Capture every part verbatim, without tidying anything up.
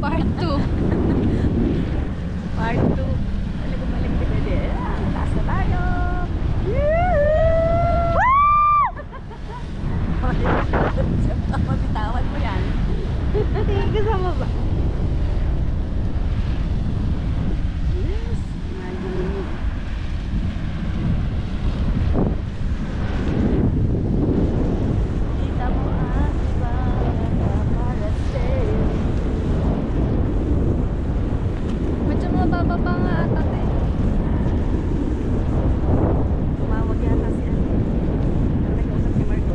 Part two. Part two. Balik-balik ka din. Taas na tayo. Mabitawan mo yan. Tingin ka sa baba. Yes, malinis. Kita mo ang iba Parasailing. Medyo mababa nga ata eh. Tumawag yata si ano. Nag-usap si Marco.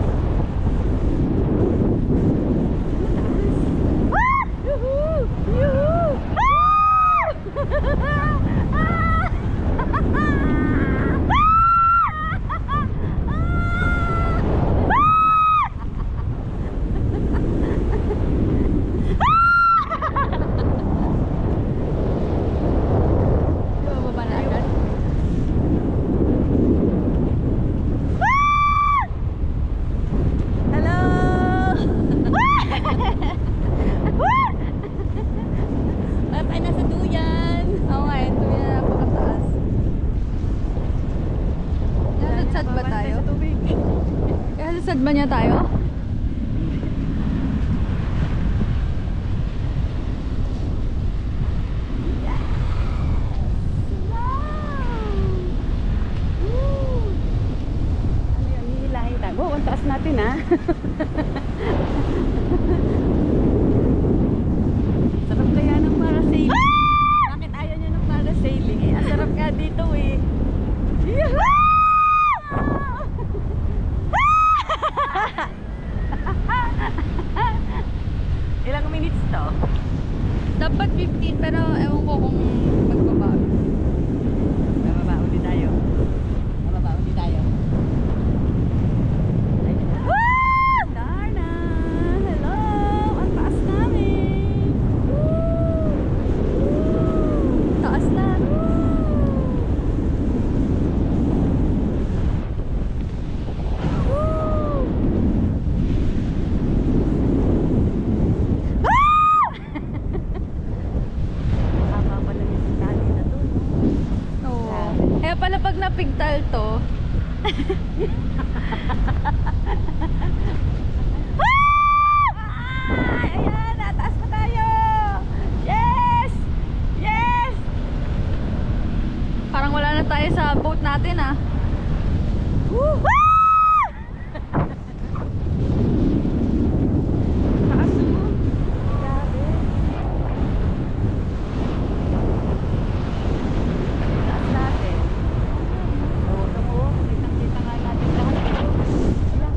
Baba na agad. Hello! Bye-bye na sa duyan! Oo nga, ito yung napakataas. Nasadsad ba tayo? Sa tubig. Nasadsad ba niya tayo? Ano yun? Hihilahin tayo. Wow, ang taas natin ha. Sarap kaya ng parasailing. Bakit ayaw nyo ng parasailing eh? Ang sarap nga dito eh. Ilang minutes to? Dapat fifteen pero ewan ko kung magbabago. Bababa ulit tayo. Bababa ulit tayo. Ayun na. Darna! Hello! Ang taas namin! Woo! Taas na. Haba pala yung tali na to, no? Oo. Kaya pala pag napigtal to, Ay, ayan! Nataas pa tayo! Yes! Yes! parang wala na tayo sa boat natin ah. Woo! Taas mo. Grabe. Taas natin. Oo, tumuo. Kitang-kita nga natin lahat. Wala.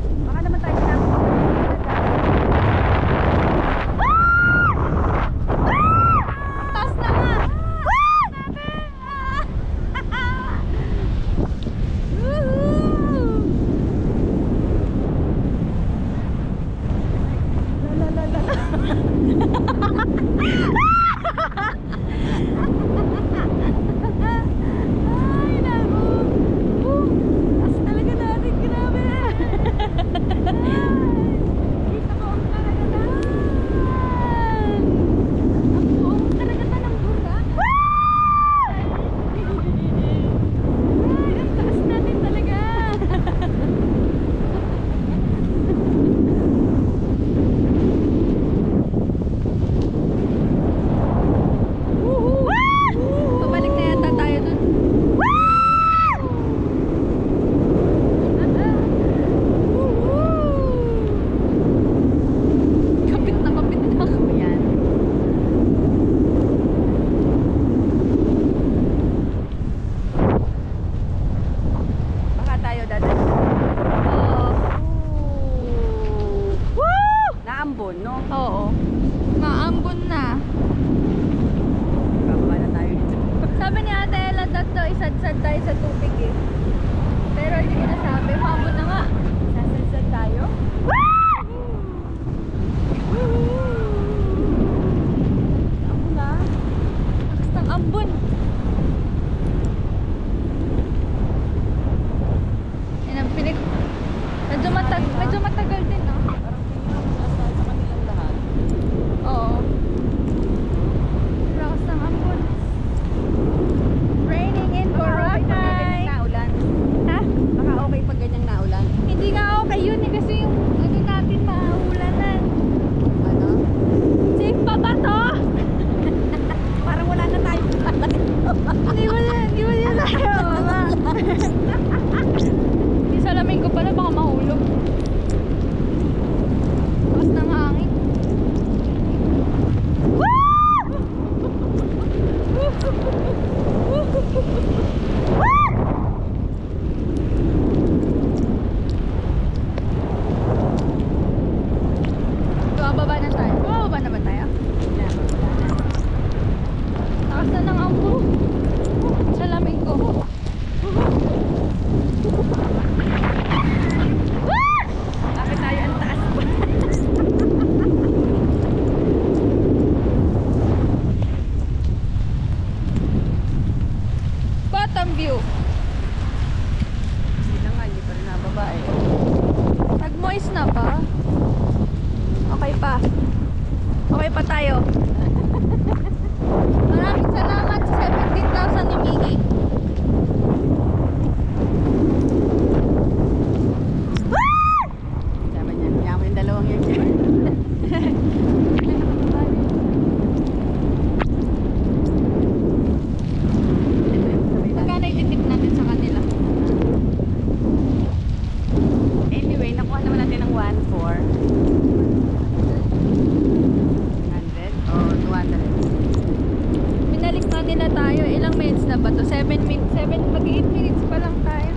Ilang minutes na ba to? seven minutes, seven, mag eight minutes pa lang tayo.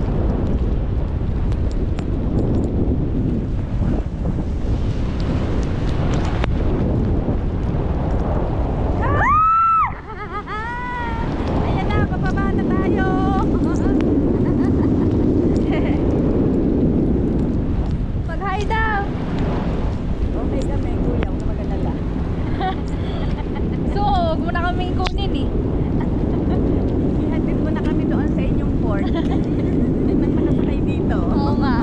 Ayan na, bababa na tayo. Mag-hi daw! Okay kami, kuya, huwag na mag-alala. So, huwag mo na kaming kunin eh. Ihatid mo na kami doon sa inyong port. Nang nakasakay dito. Oo nga.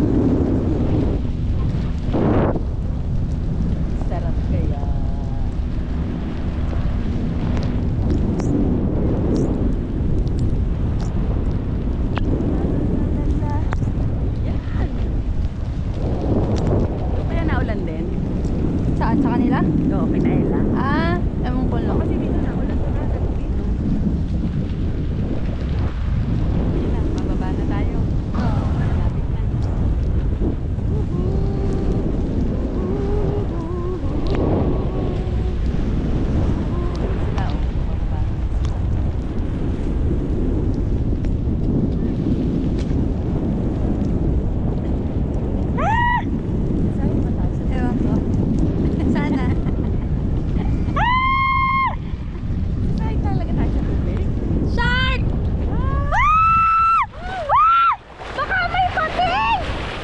Sarap kaya. Yan. Kaya naulan din. Saan? Sa kanila? Oo, kina Ella. Ah, ewan ko lang. Kasi dito naulan sa dagat dito. Yan na, bababa na tayo. Oo. Malapit na. Sila, oh, bababa na sila. Saan yung mataas? Ewan ko. Sana. Saan talaga tayo sa tubig? Shark! Baka may pating!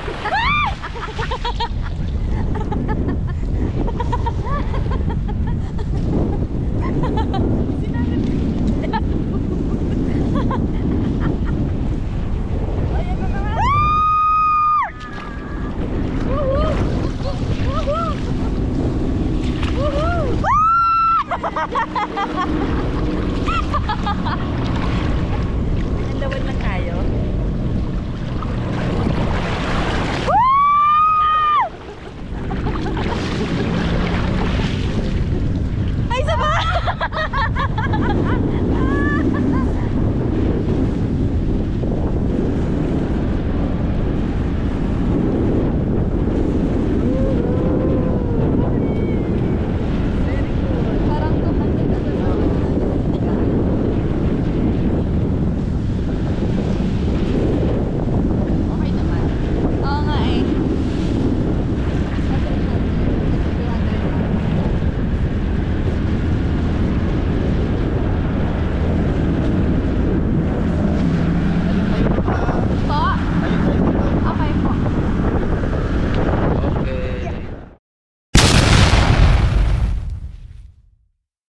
Ayan na naman! Ang lawan ng